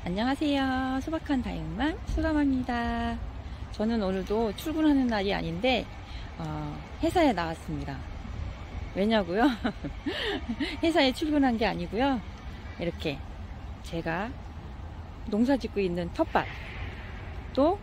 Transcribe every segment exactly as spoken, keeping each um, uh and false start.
안녕하세요. 소박한 다육맘 수감합니다. 저는 오늘도 출근하는 날이 아닌데 어, 회사에 나왔습니다. 왜냐고요? 회사에 출근한 게 아니고요. 이렇게 제가 농사 짓고 있는 텃밭, 또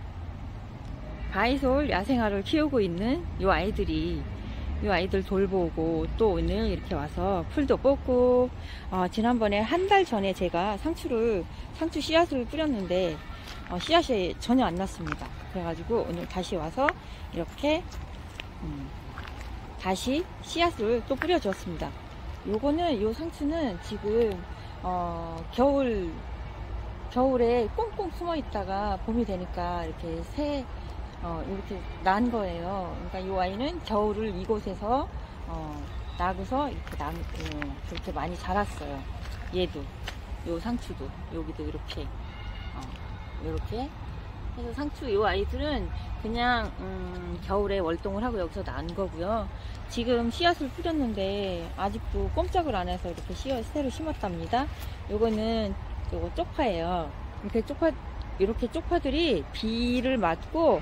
바이솔 야생화를 키우고 있는 이 아이들이 이 아이들 돌보고, 또 오늘 이렇게 와서 풀도 뽑고, 어, 지난번에 한 달 전에 제가 상추를 상추 씨앗을 뿌렸는데 어, 씨앗이 전혀 안 났습니다. 그래가지고 오늘 다시 와서 이렇게 음, 다시 씨앗을 또 뿌려 주었습니다. 요거는 요 상추는 지금 어, 겨울 겨울에 꽁꽁 숨어 있다가 봄이 되니까 이렇게 새 어, 이렇게 난 거예요. 그러니까 이 아이는 겨울을 이곳에서 어, 나고서 이렇게 남, 어, 그렇게 많이 자랐어요. 얘도, 요 상추도, 여기도 이렇게, 어, 이렇게 해서 상추 요 아이들은 그냥 음, 겨울에 월동을 하고 여기서 난 거고요. 지금 씨앗을 뿌렸는데 아직도 꼼짝을 안 해서 이렇게 씨앗 새로 심었답니다. 요거는 요거 쪽파예요. 이렇게 쪽파 이렇게 쪽파들이 비를 맞고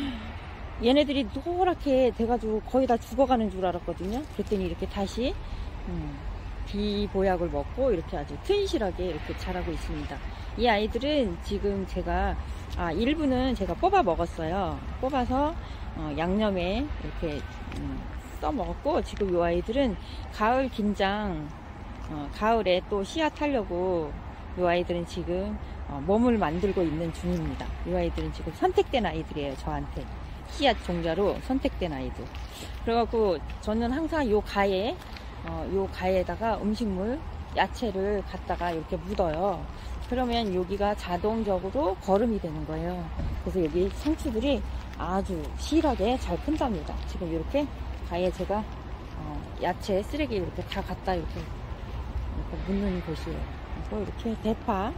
얘네들이 노랗게 돼가지고 거의 다 죽어가는 줄 알았거든요. 그랬더니 이렇게 다시 음, 비 보약을 먹고 이렇게 아주 튼실하게 이렇게 자라고 있습니다. 이 아이들은 지금 제가 아 일부는 제가 뽑아 먹었어요. 뽑아서 어, 양념에 이렇게 음, 써 먹었고, 지금 이 아이들은 가을 김장 어, 가을에 또 씨앗 하려고 이 아이들은 지금 어, 몸을 만들고 있는 중입니다. 이 아이들은 지금 선택된 아이들이에요. 저한테 씨앗 종자로 선택된 아이들. 그래갖고 저는 항상 요 가에 어, 요 가에다가 음식물 야채를 갖다가 이렇게 묻어요. 그러면 여기가 자동적으로 거름이 되는 거예요. 그래서 여기 상추들이 아주 실하게 잘 큰답니다. 지금 이렇게 가에 제가 어, 야채 쓰레기 이렇게 다 갖다 이렇게, 이렇게 묻는 곳이에요. 그리고 이렇게 대파,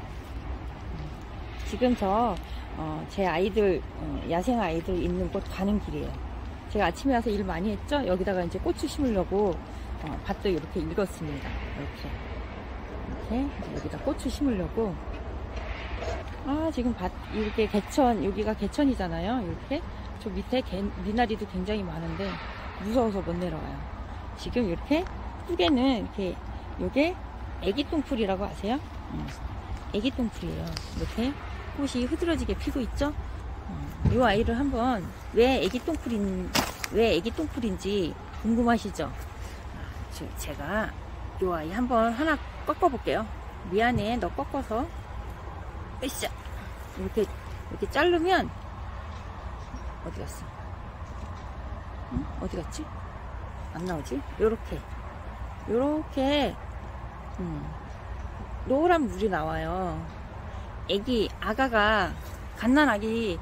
지금 저 제 어, 아이들 어, 야생 아이들 있는 곳 가는 길이에요. 제가 아침에 와서 일 많이 했죠. 여기다가 이제 고추 심으려고 어, 밭도 이렇게 읽었습니다. 이렇게 이렇게 여기다 고추 심으려고. 아 지금 밭 이렇게 개천, 여기가 개천이잖아요. 이렇게 저 밑에 개, 미나리도 굉장히 많은데 무서워서 못 내려와요. 지금 이렇게 후계는 이렇게, 요게 애기똥풀이라고 아세요? 음, 애기똥풀이에요. 이렇게 꽃이 흐드러지게 피고 있죠? 음, 이 아이를 한번 왜 애기똥풀인 왜 애기똥풀인지 궁금하시죠? 아, 제가 이 아이 한번 하나 꺾어 볼게요. 미안해, 너 꺾어서. 으쌰, 이렇게 이렇게 자르면 어디 갔어? 응? 어디 갔지? 안 나오지? 요렇게 요렇게 음, 노란 물이 나와요. 애기 아가가 갓난아기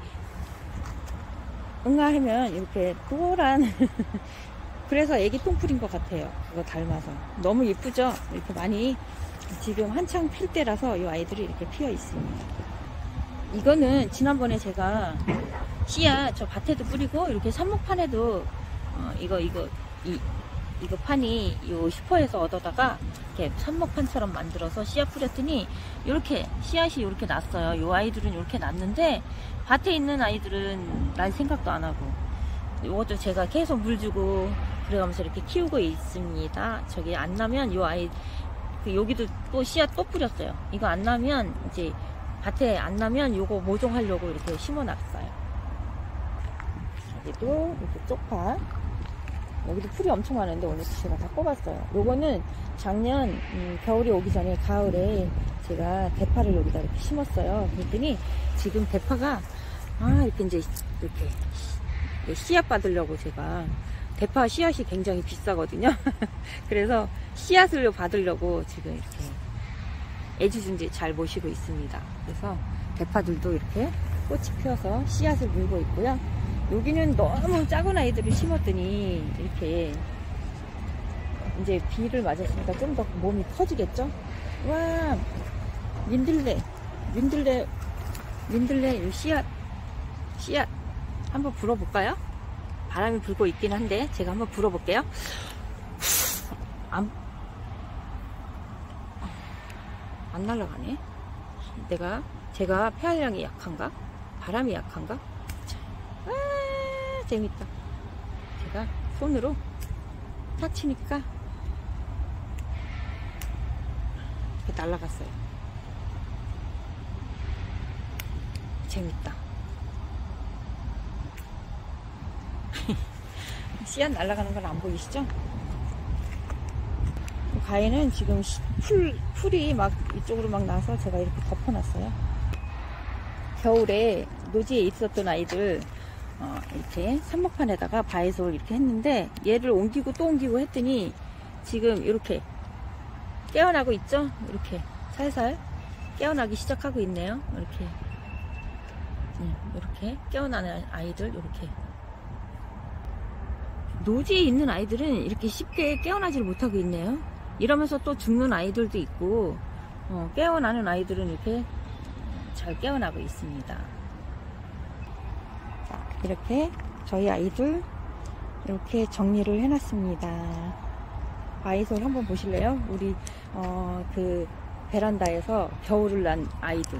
응아하면 이렇게 노란 그래서 애기 똥풀인 것 같아요. 그거 닮아서 너무 예쁘죠? 이렇게 많이 지금 한창 필 때라서 이 아이들이 이렇게 피어 있습니다. 이거는 지난번에 제가 씨앗 저 밭에도 뿌리고 이렇게 삽목판에도 어, 이거 이거 이 이거 판이 요 슈퍼에서 얻어다가 이렇게 삽목판처럼 만들어서 씨앗 뿌렸더니 이렇게 씨앗이 이렇게 났어요. 요 아이들은 이렇게 났는데 밭에 있는 아이들은 날 생각도 안 하고, 이것도 제가 계속 물 주고 그래가면서 이렇게 키우고 있습니다. 저기 안 나면 요 아이 그 여기도 또 씨앗 또 뿌렸어요. 이거 안 나면 이제 밭에 안 나면 요거 모종하려고 이렇게 심어 놨어요. 여기도 이렇게 쪽파, 여기도 풀이 엄청 많은데 오늘 제가 다 뽑았어요. 요거는 작년 음, 겨울이 오기 전에 가을에 제가 대파를 여기다 이렇게 심었어요. 그랬더니 지금 대파가 아 이렇게 이제 이렇게 씨앗 받으려고, 제가 대파 씨앗이 굉장히 비싸거든요. 그래서 씨앗을 받으려고 지금 이렇게 애지중지 잘 모시고 있습니다. 그래서 대파들도 이렇게 꽃이 피어서 씨앗을 물고 있고요. 여기는 너무 작은 아이들을 심었더니 이렇게 이제 비를 맞았으니까 좀 더 몸이 커지겠죠? 와, 민들레, 민들레, 민들레 씨앗, 씨앗 한번 불어볼까요? 바람이 불고 있긴 한데 제가 한번 불어볼게요. 안, 안 날아가네. 내가 제가 폐활량이 약한가? 바람이 약한가? 자, 아, 재밌다. 제가 손으로 탁 치니까 이렇게 날아갔어요. 재밌다. 씨앗 날아가는 건 안 보이시죠? 가위는 지금 풀, 풀이 막 이쪽으로 막 나서 제가 이렇게 덮어놨어요. 겨울에 노지에 있었던 아이들 어, 이렇게 삼목판에다가 바이솔 이렇게 했는데 얘를 옮기고 또 옮기고 했더니 지금 이렇게 깨어나고 있죠? 이렇게 살살 깨어나기 시작하고 있네요. 이렇게 네, 이렇게 깨어나는 아이들 이렇게 노지에 있는 아이들은 이렇게 쉽게 깨어나지를 못하고 있네요. 이러면서 또 죽는 아이들도 있고 어, 깨어나는 아이들은 이렇게 잘 깨어나고 있습니다. 자, 이렇게 저희 아이들 이렇게 정리를 해놨습니다. 바이솔 한번 보실래요? 우리 어, 그 베란다에서 겨울을 난 아이들.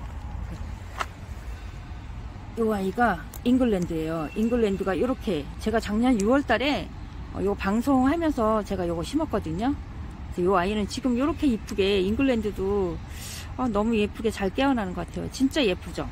이 아이가 잉글랜드예요. 잉글랜드가 이렇게 제가 작년 유월 달에 요 방송하면서 제가 요거 심었거든요. 이 아이는 지금 이렇게 이쁘게 잉글랜드도 어, 너무 예쁘게 잘 깨어나는 것 같아요. 진짜 예쁘죠?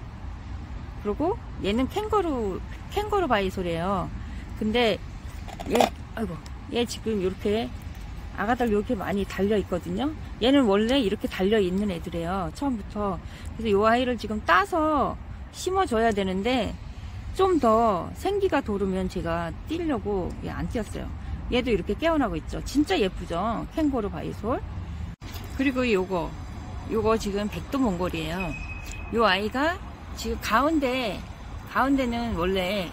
그리고 얘는 캥거루 캥거루 바이솔이에요. 근데 얘 아이고 얘 지금 이렇게 아가들 이렇게 많이 달려 있거든요. 얘는 원래 이렇게 달려 있는 애들이에요. 처음부터. 그래서 이 아이를 지금 따서 심어줘야 되는데 좀 더 생기가 도르면 제가 띄려고 안 띄었어요. 얘도 이렇게 깨어나고 있죠. 진짜 예쁘죠? 캥거루 바이솔. 그리고 요거 요거 지금 백두몽골이에요. 요 아이가 지금 가운데 가운데는 원래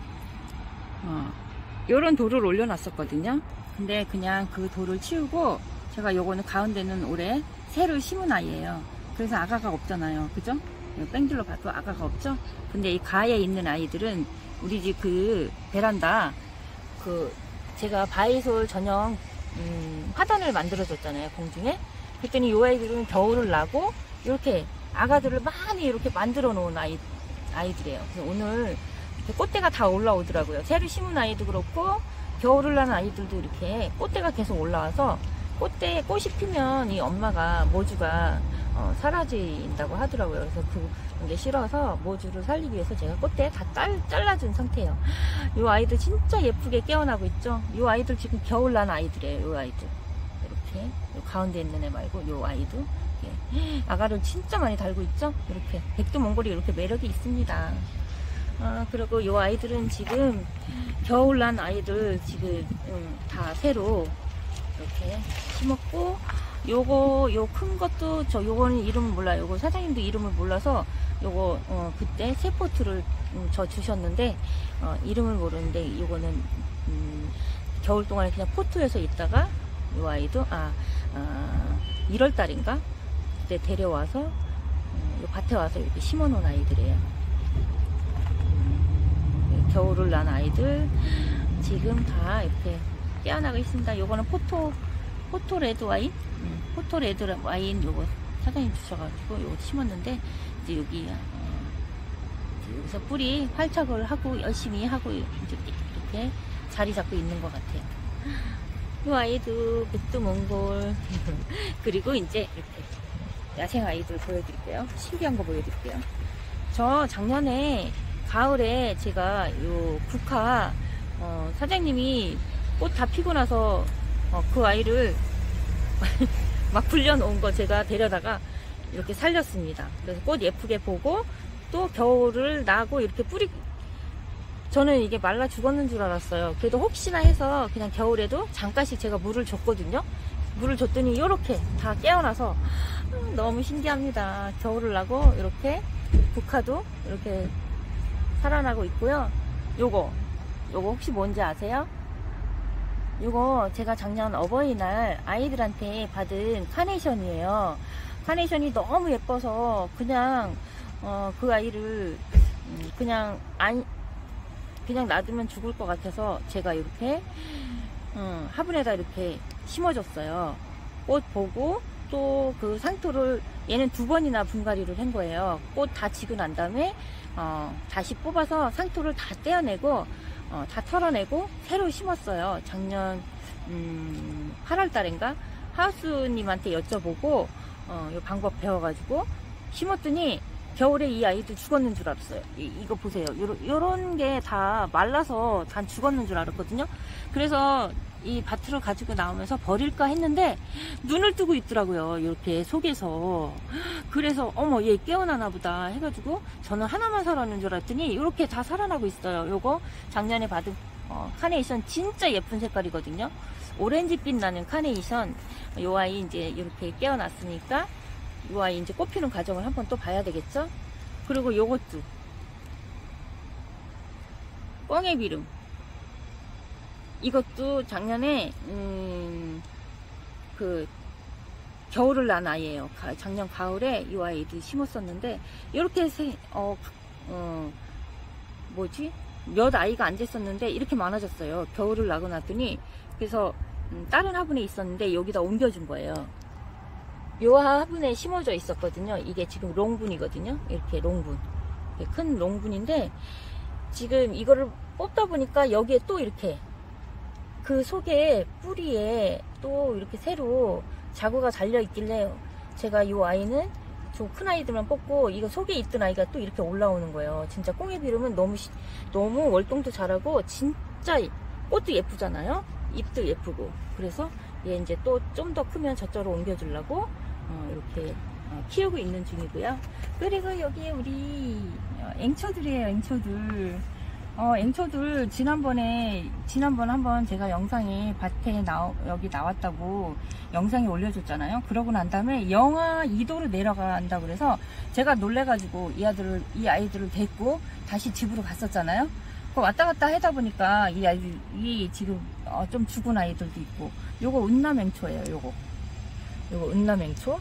어, 요런 돌을 올려놨었거든요. 근데 그냥 그 돌을 치우고 제가 요거는 가운데는 올해 새로 심은 아이예요. 그래서 아가가 없잖아요. 그죠? 뺑글로 봐도 아가가 없죠? 근데 이 가에 있는 아이들은 우리 집 그 베란다 그 제가 바이솔 전용 음, 화단을 만들어 줬잖아요. 공중에. 그랬더니 이 아이들은 겨울을 나고 이렇게 아가들을 많이 이렇게 만들어 놓은 아이, 아이들이에요. 그래서 오늘 이렇게 꽃대가 다 올라오더라고요. 새로 심은 아이도 그렇고 겨울을 나는 아이들도 이렇게 꽃대가 계속 올라와서 꽃대 꽃이 피면 이 엄마가 모주가 어, 사라진다고 하더라고요. 그래서 그게 싫어서 모주를 살리기 위해서 제가 꽃대 다 딸, 잘라준 상태예요. 이 아이들 진짜 예쁘게 깨어나고 있죠. 이 아이들 지금 겨울 난 아이들이에요. 이 아이들 이렇게 요 가운데 있는 애 말고 이 아이도 이렇게 아가를 진짜 많이 달고 있죠. 이렇게 백두몽골이 이렇게 매력이 있습니다. 아, 그리고 이 아이들은 지금 겨울 난 아이들 지금 음, 다 새로 이렇게 심었고 요거 요 큰 것도 저 요거는 이름을 몰라요. 요거 사장님도 이름을 몰라서 요거 어, 그때 새 포트를 음, 저 주셨는데 어, 이름을 모르는데 요거는 음, 겨울 동안에 그냥 포트에서 있다가 요 아이도 아, 아 일월 달인가 그때 데려와서 음, 요 밭에 와서 이렇게 심어 놓은 아이들이에요. 음, 겨울을 난 아이들 지금 다 이렇게 깨어나고 있습니다. 요거는 포토 포토 레드 와인 음, 포토 레드 와인 요거 사장님 주셔가지고 요거 심었는데 이제 여기 어, 여기서 뿌리 활착을 하고 열심히 하고 이제 이렇게 자리 잡고 있는 것 같아요. 이 아이도 백두몽골 그리고 이제 이렇게 야생 아이들 보여드릴게요. 신기한 거 보여드릴게요. 저 작년에 가을에 제가 요 국화 어, 사장님이 꽃 다 피고 나서 어, 그 아이를 막 불려놓은 거 제가 데려다가 이렇게 살렸습니다. 그래서 꽃 예쁘게 보고 또 겨울을 나고 이렇게 뿌리 저는 이게 말라 죽었는 줄 알았어요. 그래도 혹시나 해서 그냥 겨울에도 잠깐씩 제가 물을 줬거든요. 물을 줬더니 이렇게 다 깨어나서 음, 너무 신기합니다. 겨울을 나고 이렇게 국화도 이렇게 살아나고 있고요. 요거 요거 혹시 뭔지 아세요? 이거 제가 작년 어버이날 아이들한테 받은 카네이션이에요. 카네이션이 너무 예뻐서 그냥 어, 그 아이를 그냥 안 그냥 놔두면 죽을 것 같아서 제가 이렇게 음, 화분에다 이렇게 심어줬어요. 꽃 보고 또 그 상토를 얘는 두 번이나 분갈이를 한 거예요. 꽃 다 지고 난 다음에 어, 다시 뽑아서 상토를 다 떼어내고 어, 다 털어내고 새로 심었어요. 작년 음, 팔월 달인가 하우스님한테 여쭤보고 어, 이 방법 배워가지고 심었더니 겨울에 이 아이도 죽었는 줄 알았어요. 이, 이거 보세요. 요런, 요런 게 다 말라서 다 죽었는 줄 알았거든요. 그래서 이 밭으로 가지고 나오면서 버릴까 했는데 눈을 뜨고 있더라고요. 이렇게 속에서. 그래서 어머 얘 깨어나나 보다 해가지고 저는 하나만 살았는 줄 알았더니 이렇게 다 살아나고 있어요. 요거 작년에 받은 어, 카네이션 진짜 예쁜 색깔이거든요. 오렌지빛 나는 카네이션. 요 아이 이제 이렇게 깨어났으니까 요 아이 이제 꽃피는 과정을 한번 또 봐야 되겠죠. 그리고 요것도 꽝의 비름, 이것도 작년에 음, 그 겨울을 난 아이예요. 가, 작년 가을에 이 아이도 심었었는데 이렇게 세, 어, 어 뭐지 몇 아이가 안 됐었는데 이렇게 많아졌어요. 겨울을 나고 났더니. 그래서 음, 다른 화분에 있었는데 여기다 옮겨준 거예요. 요 화분에 심어져 있었거든요. 이게 지금 롱분이거든요. 이렇게 롱분, 이렇게 큰 롱분인데 지금 이거를 뽑다 보니까 여기에 또 이렇게 그 속에 뿌리에 또 이렇게 새로 자구가 달려 있길래 제가 이 아이는 좀 큰 아이들만 뽑고 이거 속에 있던 아이가 또 이렇게 올라오는 거예요. 진짜 꽁의 비름은 너무 너무 월동도 잘하고 진짜 꽃도 예쁘잖아요. 잎도 예쁘고. 그래서 얘 이제 또 좀 더 크면 저쪽으로 옮겨주려고 어, 이렇게 어, 키우고 있는 중이고요. 그리고 여기 우리 어, 앵초들이에요. 앵초들. 어, 앵초들 지난번에 지난번 한번 제가 영상에 밭에 나 여기 나왔다고 영상에 올려줬잖아요. 그러고 난 다음에 영하 이 도로 내려간다 그래서 제가 놀래가지고 이 아들을 이 아이들을 데리고 다시 집으로 갔었잖아요. 그 왔다 갔다 하다 보니까 이 아이들 이 지금 어, 좀 죽은 아이들도 있고. 요거 은남앵초예요. 요거 요거 은남앵초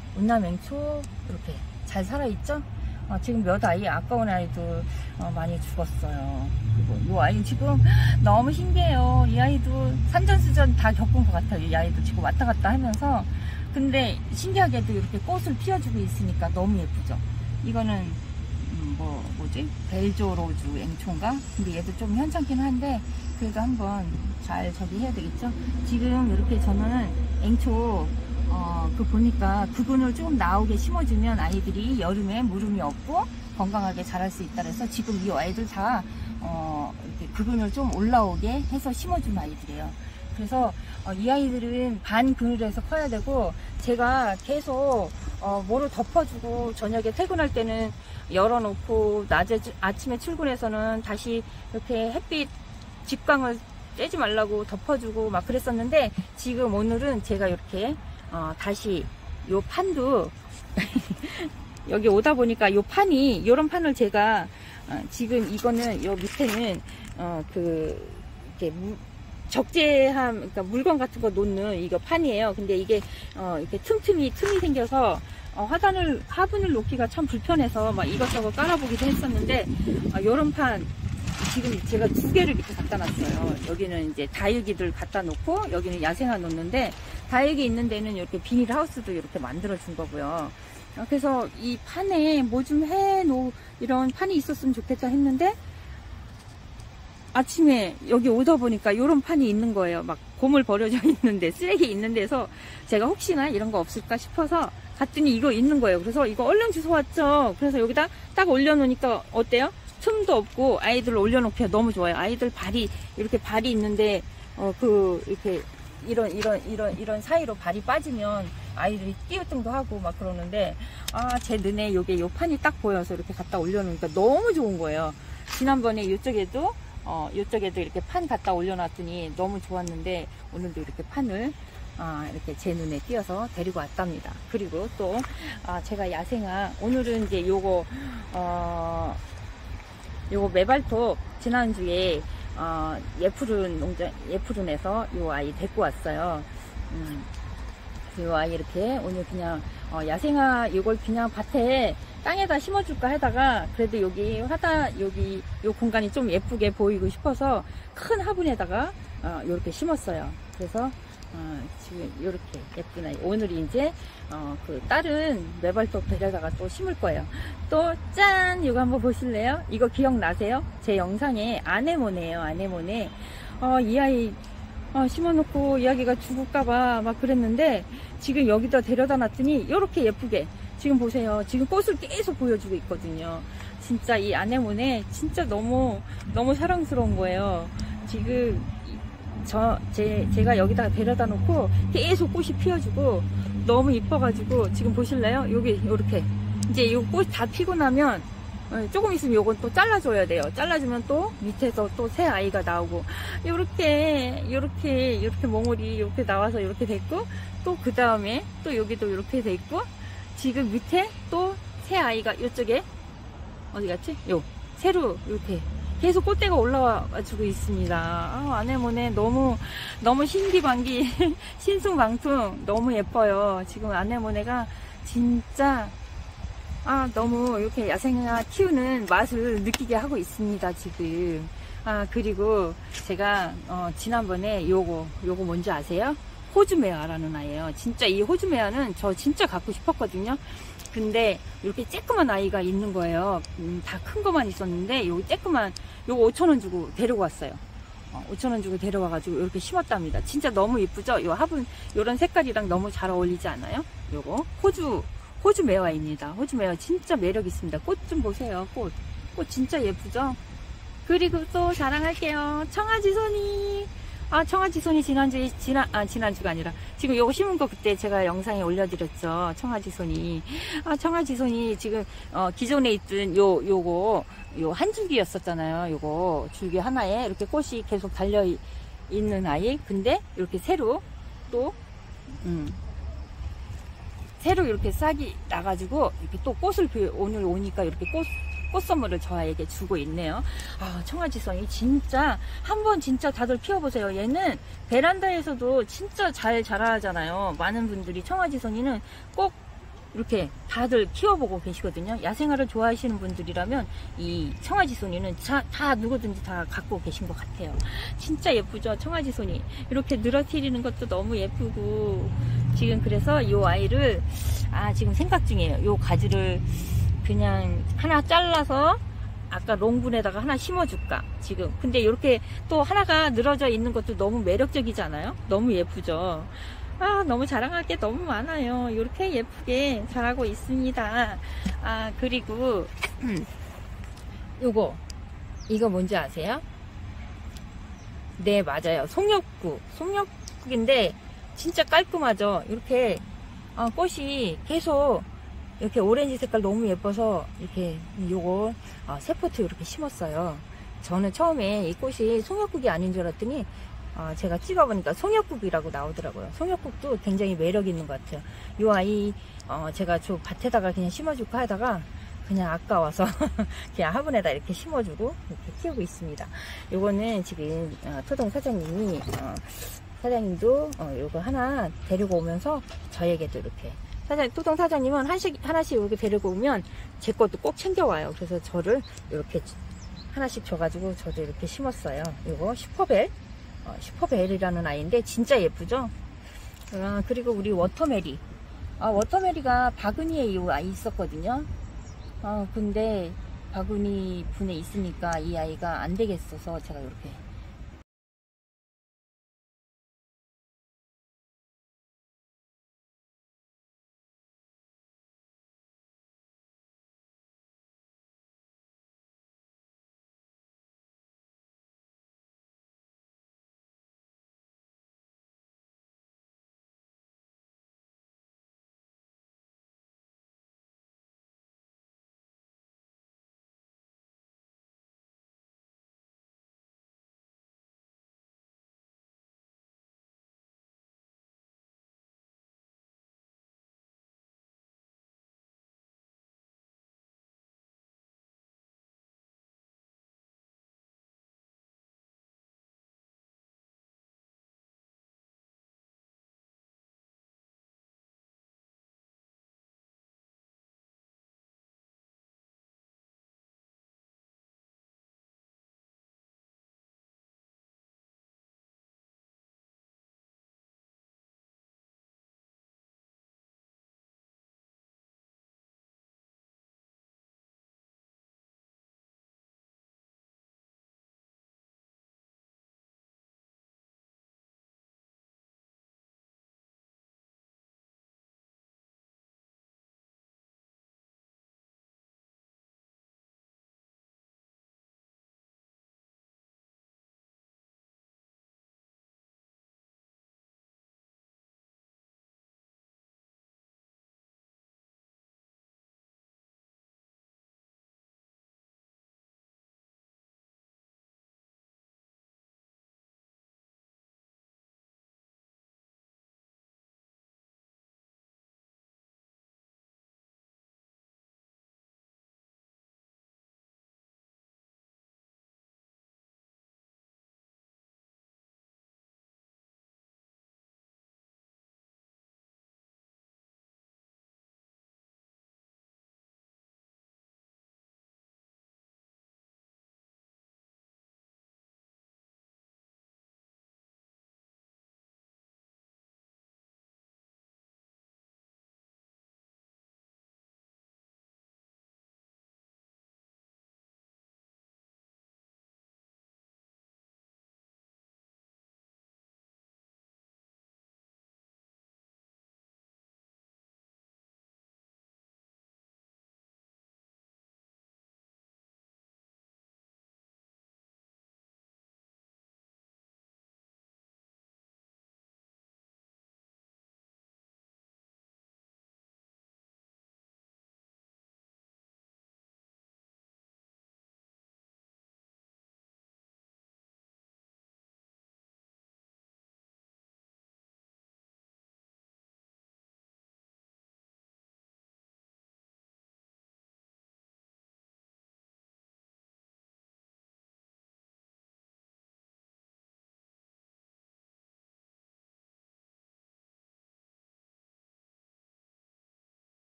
은남앵초 이렇게 잘 살아있죠. 어, 지금 몇 아이 아까운 아이도 어, 많이 죽었어요. 그리고 이 아이 지금 너무 신기해요. 이 아이도 산전수전 다 겪은 것 같아요. 이 아이도 지금 왔다 갔다 하면서. 근데 신기하게도 이렇게 꽃을 피워주고 있으니까 너무 예쁘죠. 이거는 음, 뭐 뭐지 벨조로주 앵초인가. 근데 얘도 좀 현찮긴 한데 그래도 한번 잘 저기 해야 되겠죠. 지금 이렇게 저는 앵초 어, 그 보니까 그분을 좀 나오게 심어주면 아이들이 여름에 무름이 없고 건강하게 자랄 수 있다 그래서 지금 이 아이들 다 어, 이렇게 그분을 좀 올라오게 해서 심어준 아이들이에요. 그래서 어, 이 아이들은 반 그늘에서 커야 되고 제가 계속 어, 뭐를 덮어주고 저녁에 퇴근할 때는 열어놓고 낮에 아침에 출근해서는 다시 이렇게 햇빛 직광을 쬐지 말라고 덮어주고 막 그랬었는데 지금 오늘은 제가 이렇게 어, 다시 요 판도 여기 오다 보니까 요 판이 요런 판을 제가 어, 지금 이거는 요 밑에는 어, 그 이렇게 무, 적재함 그러니까 물건 같은 거 놓는 이거 판이에요. 근데 이게 어, 이렇게 틈틈이 틈이 생겨서 어, 화단을 화분을 놓기가 참 불편해서 막 이것저것 깔아보기도 했었는데 어, 요런 판 지금 제가 두 개를 밑에 갖다 놨어요. 여기는 이제 다육이들 갖다 놓고 여기는 야생화 놓는데 다육이 있는 데는 이렇게 비닐하우스도 이렇게 만들어 준 거고요. 그래서 이 판에 뭐 좀 해놓 이런 판이 있었으면 좋겠다 했는데 아침에 여기 오다 보니까 이런 판이 있는 거예요. 막 고물 버려져 있는데 쓰레기 있는 데서 제가 혹시나 이런 거 없을까 싶어서 갔더니 이거 있는 거예요. 그래서 이거 얼른 주워 왔죠. 그래서 여기다 딱 올려놓으니까 어때요? 틈도 없고 아이들 올려놓기가 너무 좋아요. 아이들 발이 이렇게 발이 있는데 어 그 이렇게 이런 이런 이런 이런 사이로 발이 빠지면 아이들이 띄우등도 하고 막 그러는데 아 제 눈에 요게 요 판이 딱 보여서 이렇게 갖다 올려놓으니까 너무 좋은 거예요. 지난번에 이쪽에도 어 이쪽에도 이렇게 판 갖다 올려놨더니 너무 좋았는데 오늘도 이렇게 판을 아, 이렇게 제 눈에 띄어서 데리고 왔답니다. 그리고 또 아, 제가 야생화 오늘은 이제 요거 어 요거 메발톱 지난주에 어, 예푸른 농장 예푸른에서 요 아이 데리고 왔어요. 음, 요 아이 이렇게 오늘 그냥 어, 야생화 이걸 그냥 밭에 땅에다 심어줄까 하다가 그래도 여기 화다 여기 요 공간이 좀 예쁘게 보이고 싶어서 큰 화분에다가 어, 이렇게 심었어요. 그래서 어, 지금 이렇게 예쁜 아이. 오늘 이제 어, 그 다른 매발톱 데려다가 또 심을 거예요. 또 짠! 이거 한번 보실래요? 이거 기억나세요? 제 영상에 아네모네예요. 아네모네. 어, 이 아이 어, 심어놓고 이야기가 죽을까봐 막 그랬는데 지금 여기다 데려다 놨더니 이렇게 예쁘게 지금 보세요. 지금 꽃을 계속 보여주고 있거든요. 진짜 이 아네모네 진짜 너무 너무 사랑스러운 거예요. 지금 저, 제, 제가 여기다가 데려다 놓고 계속 꽃이 피어주고 너무 이뻐가지고 지금 보실래요? 여기 요렇게 이제 이 꽃 다 피고 나면 조금 있으면 요건 또 잘라줘야 돼요. 잘라주면 또 밑에서 또 새 아이가 나오고 요렇게 요렇게 요렇게 몽울이 요렇게 나와서 요렇게 됐고 또 그 다음에 또 여기도 요렇게 됐고 지금 밑에 또 새 아이가 요쪽에 어디 갔지? 요 새로 이렇게 계속 꽃대가 올라와가지고 있습니다. 아, 아네모네 너무 너무 신기반기 신숭방통 너무 예뻐요. 지금 아네모네가 진짜 아 너무 이렇게 야생화 키우는 맛을 느끼게 하고 있습니다 지금. 아 그리고 제가 어, 지난번에 요거 요거 뭔지 아세요? 호주메아라는 아이예요. 진짜 이 호주메아는 저 진짜 갖고 싶었거든요. 근데 이렇게 쬐끄만 아이가 있는 거예요. 음, 다 큰 거만 있었는데 요거 쬐끄만 요거 오천 원 주고 데리고 왔어요. 어, 오천 원 주고 데려와 가지고 이렇게 심었답니다. 진짜 너무 이쁘죠? 요 화분 요런 색깔이랑 너무 잘 어울리지 않아요? 요거 호주 호주 매화입니다. 호주 매화 진짜 매력 있습니다. 꽃 좀 보세요. 꽃. 꽃 진짜 예쁘죠? 그리고 또 자랑할게요. 청아지손이. 아, 청아지손이 지난주에, 지난, 아, 지난주가 아니라, 지금 요거 심은 거 그때 제가 영상에 올려드렸죠. 청아지손이. 아, 청아지손이 지금, 어, 기존에 있던 요, 요거, 요 한 줄기였었잖아요. 요거, 줄기 하나에 이렇게 꽃이 계속 달려 있는 아이. 근데, 이렇게 새로, 또, 음, 새로 이렇게 싹이 나가지고, 이렇게 또 꽃을, 오늘 오니까 이렇게 꽃, 꽃 선물을 저에게 주고 있네요. 아, 청아지손이 진짜 한번 진짜 다들 키워보세요. 얘는 베란다에서도 진짜 잘 자라잖아요. 많은 분들이 청아지손이는 꼭 이렇게 다들 키워보고 계시거든요. 야생화를 좋아하시는 분들이라면 이 청아지손이는 자, 다 누구든지 다 갖고 계신 것 같아요. 진짜 예쁘죠? 청아지손이 이렇게 늘어뜨리는 것도 너무 예쁘고 지금 그래서 이 아이를 아 지금 생각 중이에요. 이 가지를 그냥 하나 잘라서 아까 롱분에다가 하나 심어줄까 지금. 근데 이렇게 또 하나가 늘어져 있는 것도 너무 매력적이잖아요. 너무 예쁘죠. 아 너무 자랑할 게 너무 많아요. 이렇게 예쁘게 자라고 있습니다. 아 그리고 요거 이거 뭔지 아세요? 네 맞아요. 송엽국 송엽국인데 진짜 깔끔하죠. 이렇게 어, 꽃이 계속 이렇게 오렌지 색깔 너무 예뻐서 이렇게 요거 어, 세 포트 이렇게 심었어요. 저는 처음에 이 꽃이 송엽국이 아닌 줄 알았더니 어, 제가 찍어보니까 송엽국이라고 나오더라고요. 송엽국도 굉장히 매력 있는 것 같아요. 요 아이 어, 제가 저 밭에다가 그냥 심어줄까 하다가 그냥 아까워서 그냥 화분에다 이렇게 심어주고 이렇게 키우고 있습니다. 요거는 지금 어, 토동 사장님이 어, 사장님도 어, 요거 하나 데리고 오면서 저에게도 이렇게 사장, 토동 사장님은 하나씩, 하나씩 이렇게 데리고 오면 제 것도 꼭 챙겨와요. 그래서 저를 이렇게 하나씩 줘가지고 저도 이렇게 심었어요. 이거 슈퍼벨, 어, 슈퍼벨이라는 아이인데 진짜 예쁘죠? 아, 그리고 우리 워터메리. 아, 워터메리가 바구니에 이 아이 있었거든요. 아, 근데 바구니 분에 있으니까 이 아이가 안 되겠어서 제가 이렇게